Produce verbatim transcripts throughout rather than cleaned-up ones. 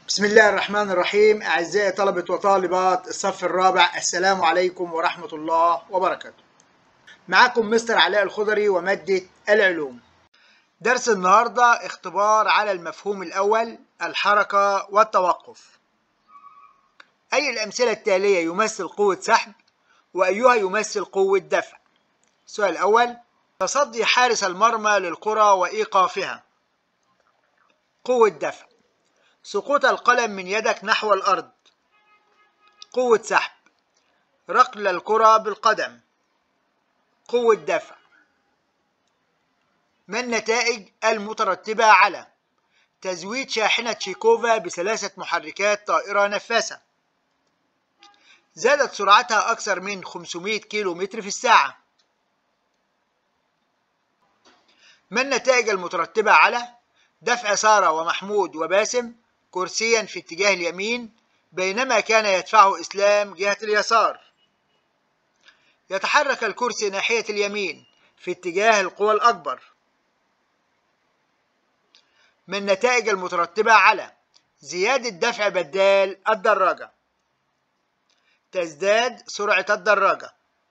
بسم الله الرحمن الرحيم. أعزائي طلبة وطالبات الصف الرابع، السلام عليكم ورحمة الله وبركاته. معكم مستر علاء الخضري ومادة العلوم. درس النهاردة اختبار على المفهوم الأول، الحركة والتوقف. أي الأمثلة التالية يمثل قوة سحب؟ وأيها يمثل قوة دفع؟ السؤال الأول: تصدي حارس المرمى للكرة وإيقافها. قوة دفع. سقوط القلم من يدك نحو الأرض. قوة سحب. ركل الكرة بالقدم. قوة دفع. ما النتائج المترتبة على تزويد شاحنة تشيكوفا بثلاثة محركات طائرة نفاثة؟ زادت سرعتها أكثر من خمسمائة كيلو متر في الساعة. ما النتائج المترتبة على دفع سارة ومحمود وباسم كرسيا في اتجاه اليمين بينما كان يدفعه إسلام جهة اليسار؟ يتحرك الكرسي ناحية اليمين في اتجاه القوى الأكبر. ما النتائج المترتبة على زيادة دفع بدال الدراجة؟ تزداد سرعة الدراجة.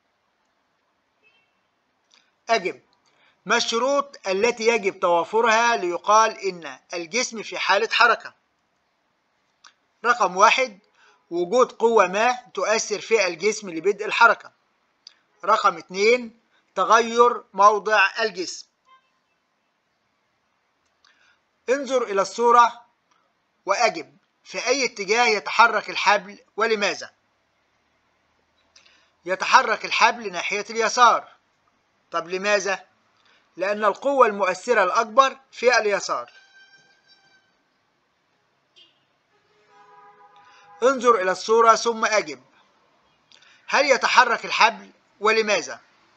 أجب: ما الشروط التي يجب توافرها ليقال إن الجسم في حالة حركة؟ رقم واحد: وجود قوة ما تؤثر في الجسم لبدء الحركة. رقم اثنين: تغير موضع الجسم. انظر إلى الصورة وأجب: في أي اتجاه يتحرك الحبل ولماذا؟ يتحرك الحبل ناحية اليسار. طب لماذا؟ لأن القوة المؤثرة الأكبر في اليسار. انظر إلى الصورة ثم أجب: هل يتحرك الحبل ولماذا؟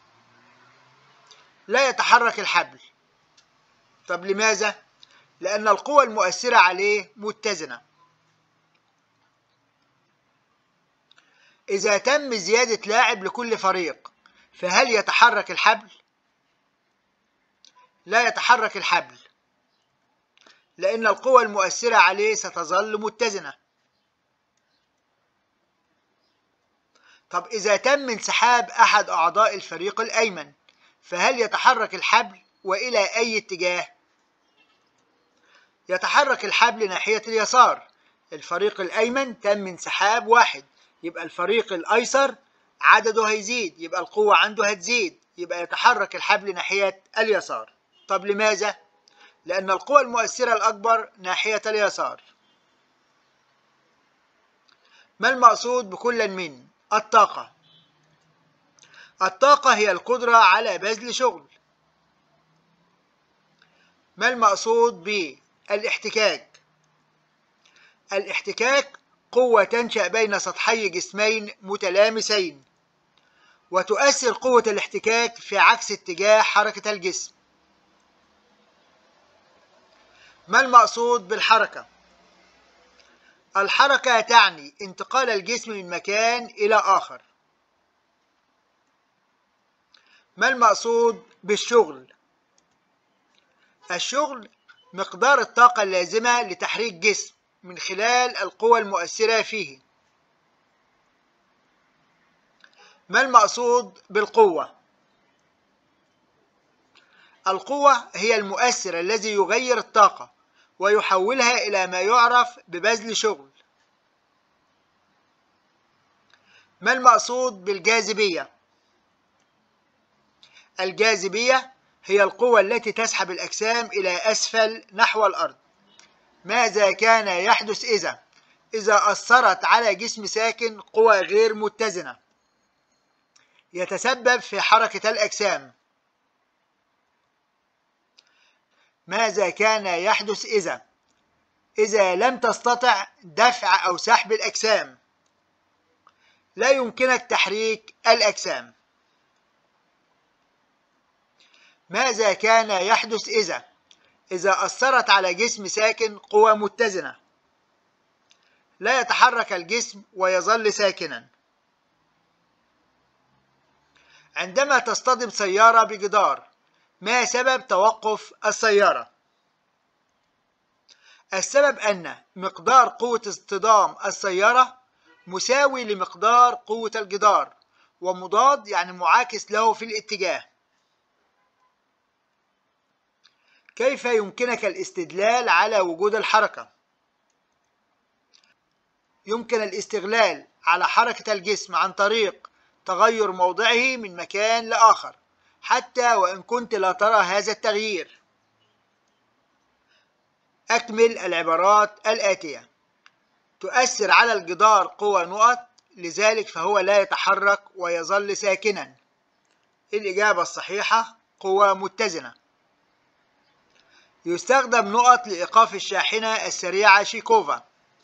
لا يتحرك الحبل. طب لماذا؟ لأن القوة المؤثرة عليه متزنة. إذا تم زيادة لاعب لكل فريق فهل يتحرك الحبل؟ لا يتحرك الحبل، لأن القوة المؤثرة عليه ستظل متزنة. طب إذا تم انسحاب أحد أعضاء الفريق الأيمن فهل يتحرك الحبل وإلى أي اتجاه؟ يتحرك الحبل ناحية اليسار. الفريق الأيمن تم انسحاب واحد، يبقى الفريق الأيسر عدده هيزيد، يبقى القوة عنده هتزيد، يبقى يتحرك الحبل ناحية اليسار. طب لماذا؟ لأن القوة المؤثرة الأكبر ناحية اليسار. ما المقصود بكل من الطاقة؟ الطاقة هي القدرة على بذل شغل. ما المقصود بالاحتكاك؟ الاحتكاك قوة تنشأ بين سطحي جسمين متلامسين، وتؤثر قوة الاحتكاك في عكس اتجاه حركة الجسم. ما المقصود بالحركة؟ الحركة تعني انتقال الجسم من مكان إلى آخر. ما المقصود بالشغل؟ الشغل مقدار الطاقة اللازمة لتحريك جسم من خلال القوى المؤثرة فيه. ما المقصود بالقوة؟ القوة هي المؤثر الذي يغير الطاقة ويحولها إلى ما يعرف ببذل شغل. ما المقصود بالجاذبية؟ الجاذبية هي القوة التي تسحب الأجسام إلى أسفل نحو الأرض. ماذا كان يحدث إذا إذا أثرت على جسم ساكن قوى غير متزنة؟ يتسبب في حركة الأجسام. ماذا كان يحدث إذا إذا لم تستطع دفع أو سحب الأجسام؟ لا يمكنك تحريك الأجسام. ماذا كان يحدث إذا إذا أثرت على جسم ساكن قوى متزنة؟ لا يتحرك الجسم ويظل ساكنا. عندما تصطدم سيارة بجدار ما سبب توقف السيارة؟ السبب أن مقدار قوة اصطدام السيارة مساوي لمقدار قوة الجدار، ومضاد يعني معاكس له في الاتجاه. كيف يمكنك الاستدلال على وجود الحركة؟ يمكن الاستغلال على حركة الجسم عن طريق تغير موضعه من مكان لآخر، حتى وإن كنت لا ترى هذا التغيير. أكمل العبارات الآتية: تؤثر على الجدار قوى نقط، لذلك فهو لا يتحرك ويظل ساكنا. الإجابة الصحيحة قوى متزنة. يستخدم نقط لإيقاف الشاحنة السريعة شيكوفا.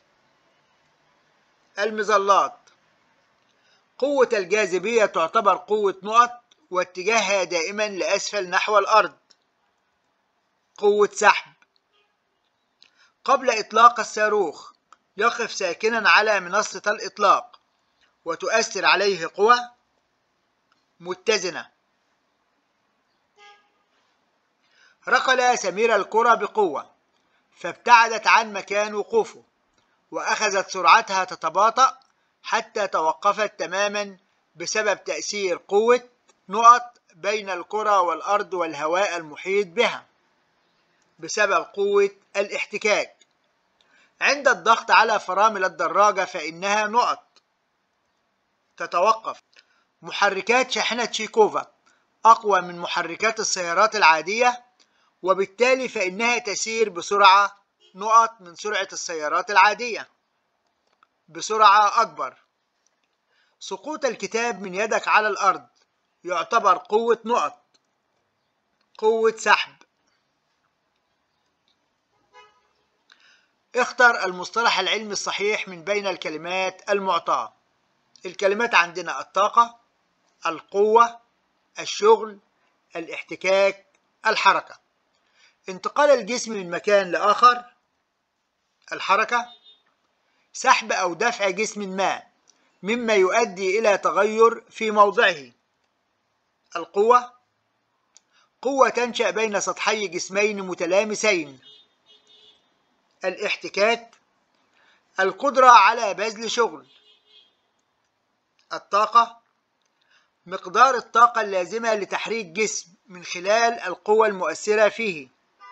المظلات. قوة الجاذبية تعتبر قوة نقط واتجاهها دائما لأسفل نحو الأرض. قوة سحب. قبل إطلاق الصاروخ يقف ساكنا على منصة الإطلاق وتؤثر عليه قوى متزنة. ركل سمير الكرة بقوة فابتعدت عن مكان وقوفه، وأخذت سرعتها تتباطأ حتى توقفت تماما بسبب تأثير قوة نقط بين الكرة والأرض والهواء المحيط بها بسبب قوة الاحتكاك. عند الضغط على فرامل الدراجة فإنها نقط تتوقف. محركات شاحنة شيكوفا أقوى من محركات السيارات العادية، وبالتالي فإنها تسير بسرعة نقط من سرعة السيارات العادية بسرعة أكبر. سقوط الكتاب من يدك على الأرض يعتبر قوة نقط قوة سحب. اختر المصطلح العلمي الصحيح من بين الكلمات المعطاة. الكلمات عندنا الطاقة، القوة، الشغل، الاحتكاك، الحركة. انتقال الجسم من مكان لآخر الحركة. سحب أو دفع جسم ما مما يؤدي إلى تغير في موضعه القوة. قوة تنشأ بين سطحي جسمين متلامسين الاحتكاك. القدرة على بذل شغل. الطاقة. مقدار الطاقة اللازمة لتحريك جسم من خلال القوة المؤثرة فيه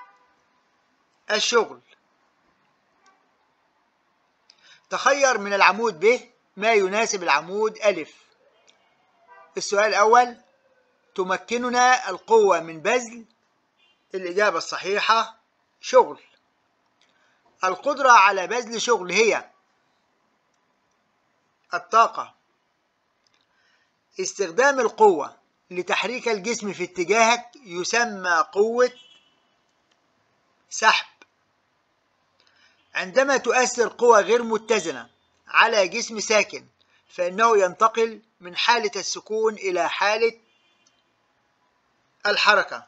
الشغل. تخير من العمود ب ما يناسب العمود أ. السؤال الأول: تمكننا القوة من بذل؟ الإجابة الصحيحة شغل. القدرة على بذل شغل هي الطاقة. استخدام القوة لتحريك الجسم في اتجاهك يسمى قوة سحب. عندما تؤثر قوة غير متزنة على جسم ساكن فإنه ينتقل من حالة السكون إلى حالة الحركة.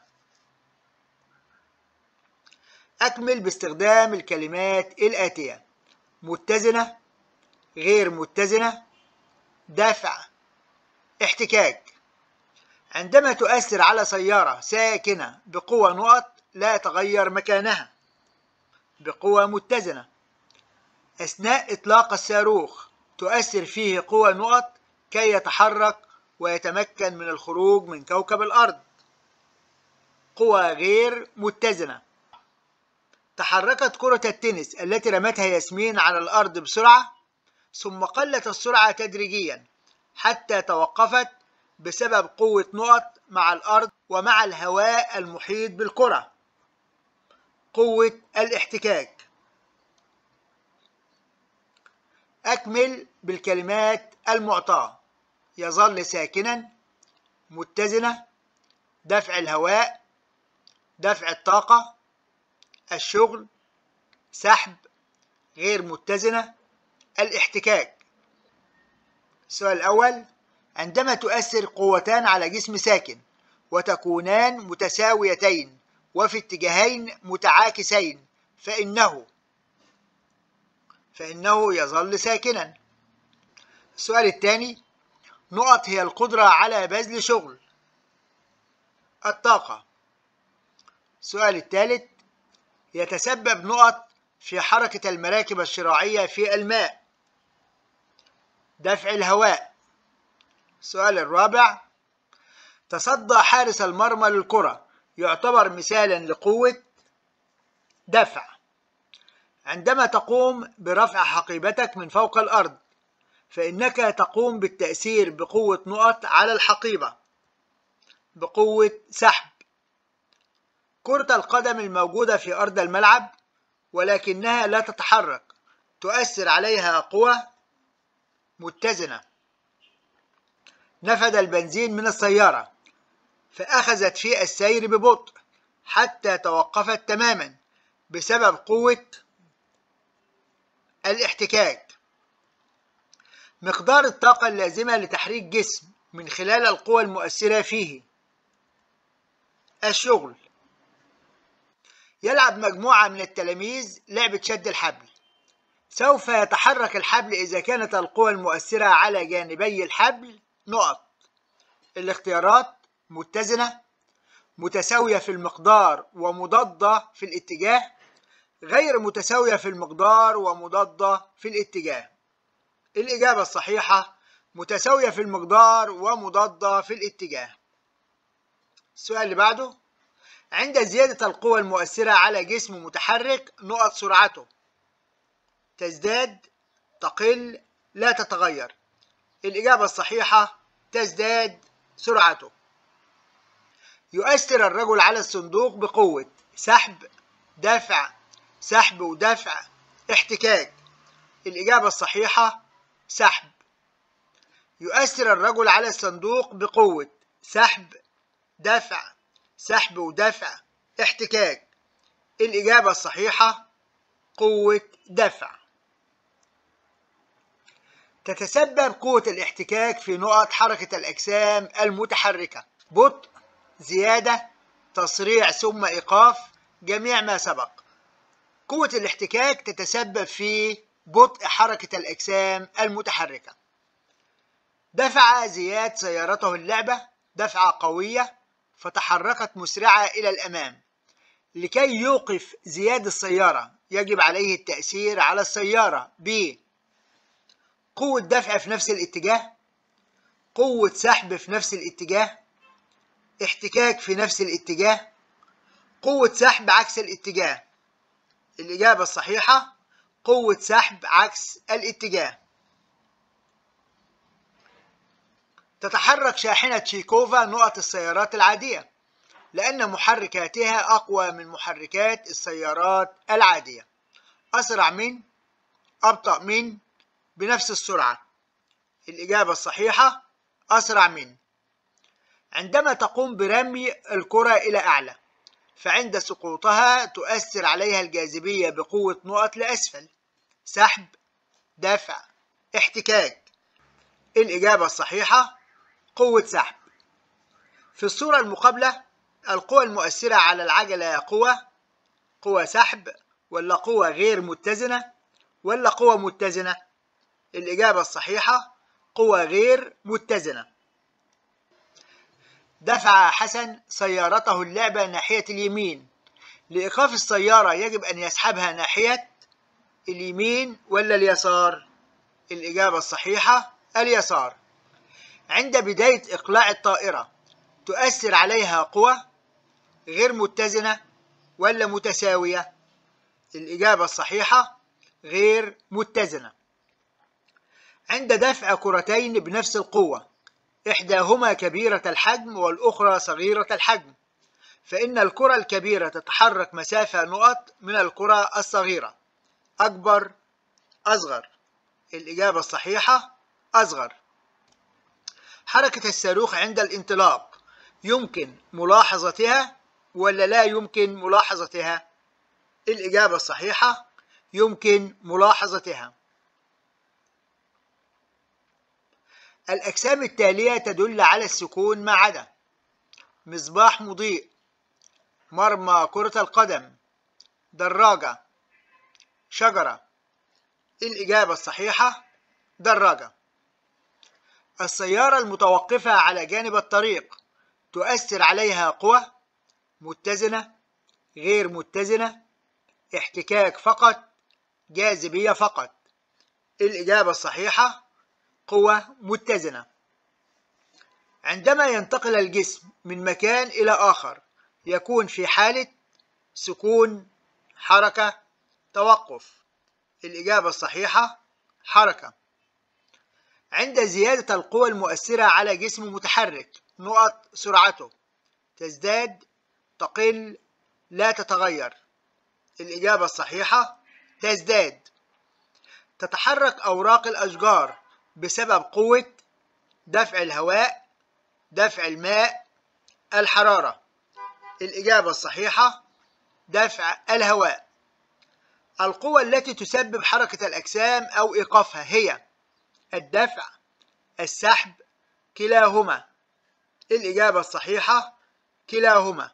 أكمل باستخدام الكلمات الآتية: متزنة، غير متزنة، دفع، احتكاك. عندما تؤثر على سيارة ساكنة بقوة نقط لا يتغير مكانها بقوة متزنة. أثناء إطلاق الصاروخ تؤثر فيه قوة نقط كي يتحرك ويتمكن من الخروج من كوكب الأرض قوة غير متزنة. تحركت كرة التنس التي رمتها ياسمين على الأرض بسرعة، ثم قلت السرعة تدريجيا حتى توقفت بسبب قوة نقط مع الأرض ومع الهواء المحيط بالكرة قوة الاحتكاك. أكمل بالكلمات المعطاة: يظل ساكنا، متزنة، دفع الهواء، دفع الطاقة، الشغل، سحب، غير متزنة، الاحتكاك. السؤال الأول: عندما تؤثر قوتان على جسم ساكن وتكونان متساويتين وفي اتجاهين متعاكسين فإنه فإنه يظل ساكنا. السؤال الثاني: نقط هي القدرة على بذل شغل الطاقة. السؤال الثالث: يتسبب نقط في حركة المراكب الشراعية في الماء؟ دفع الهواء. السؤال الرابع: تصدى حارس المرمى للكرة يعتبر مثالا لقوة دفع. عندما تقوم برفع حقيبتك من فوق الأرض فإنك تقوم بالتأثير بقوة نقط على الحقيبة بقوة سحب. كرة القدم الموجودة في أرض الملعب ولكنها لا تتحرك تؤثر عليها قوة متزنة. نفد البنزين من السيارة فأخذت في السير ببطء حتى توقفت تماما بسبب قوة الاحتكاك. مقدار الطاقة اللازمة لتحريك جسم من خلال القوى المؤثرة فيه. الشغل. يلعب مجموعة من التلاميذ لعبة شد الحبل. سوف يتحرك الحبل إذا كانت القوى المؤثرة على جانبي الحبل نقط. الاختيارات: متزنة، متساوية في المقدار ومضادة في الاتجاه، غير متساوية في المقدار ومضادة في الاتجاه. الإجابة الصحيحة متساوية في المقدار ومضادة في الاتجاه. السؤال اللي بعده: عند زيادة القوى المؤثرة على جسم متحرك نقط سرعته تزداد، تقل، لا تتغير. الإجابة الصحيحة تزداد سرعته. يؤثر الرجل على الصندوق بقوة سحب، دفع، سحب ودفع، احتكاك. الإجابة الصحيحة سحب. يؤثر الرجل على الصندوق بقوة سحب، دفع، سحب ودفع، احتكاك. الإجابة الصحيحة قوة دفع. تتسبب قوة الاحتكاك في نقط حركة الأجسام المتحركة: بطء، زيادة، تسريع ثم إيقاف، جميع ما سبق. قوة الاحتكاك تتسبب في بطء حركة الأجسام المتحركة. دفع زياد سيارته اللعبة دفعة قوية فتحركت مسرعة إلى الأمام. لكي يوقف زياد السيارة يجب عليه التأثير على السيارة ب قوة دفع في نفس الاتجاه، قوة سحب في نفس الاتجاه، احتكاك في نفس الاتجاه، قوة سحب عكس الاتجاه. الإجابة الصحيحة قوة سحب عكس الاتجاه. تتحرك شاحنة تشيكوفا نقط السيارات العادية لأن محركاتها أقوى من محركات السيارات العادية. أسرع من، أبطأ من، بنفس السرعة. الإجابة الصحيحة أسرع من. عندما تقوم برمي الكرة إلى أعلى فعند سقوطها تؤثر عليها الجاذبية بقوة نقط لأسفل، سحب، دفع، احتكاك. الإجابة الصحيحة قوة سحب. في الصورة المقابلة القوى المؤثرة على العجلة قوة قوة سحب ولا قوة غير متزنة ولا قوة متزنة؟ الإجابة الصحيحة قوة غير متزنة. دفع حسن سيارته اللعبة ناحية اليمين. لإيقاف السيارة يجب أن يسحبها ناحية اليمين ولا اليسار؟ الإجابة الصحيحة اليسار. عند بداية إقلاع الطائرة تؤثر عليها قوة غير متزنة ولا متساوية؟ الإجابة الصحيحة غير متزنة. عند دفع كرتين بنفس القوة إحداهما كبيرة الحجم والأخرى صغيرة الحجم فإن الكرة الكبيرة تتحرك مسافة نقط من الكرة الصغيرة. أكبر، أصغر؟ الإجابة الصحيحة أصغر. حركة الصاروخ عند الانطلاق يمكن ملاحظتها ولا لا يمكن ملاحظتها؟ الإجابة الصحيحة يمكن ملاحظتها. الأجسام التالية تدل على السكون ما عدا: مصباح مضيء، مرمى كرة القدم، دراجة، شجرة. الإجابة الصحيحة دراجة. السيارة المتوقفة على جانب الطريق تؤثر عليها قوة متزنة، غير متزنة، احتكاك فقط، جاذبية فقط. الإجابة الصحيحة قوة متزنة. عندما ينتقل الجسم من مكان إلى آخر يكون في حالة سكون، حركة، توقف. الإجابة الصحيحة حركة. عند زيادة القوى المؤثرة على جسم متحرك نقط سرعته تزداد، تقل، لا تتغير. الإجابة الصحيحة تزداد. تتحرك أوراق الأشجار بسبب قوة دفع الهواء، دفع الماء، الحرارة. الإجابة الصحيحة دفع الهواء. القوة التي تسبب حركة الأجسام أو إيقافها هي الدفع، السحب، كلاهما. الإجابة الصحيحة كلاهما.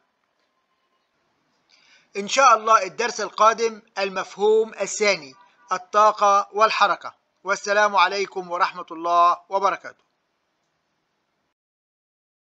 إن شاء الله الدرس القادم المفهوم الثاني، الطاقة والحركة. والسلام عليكم ورحمة الله وبركاته.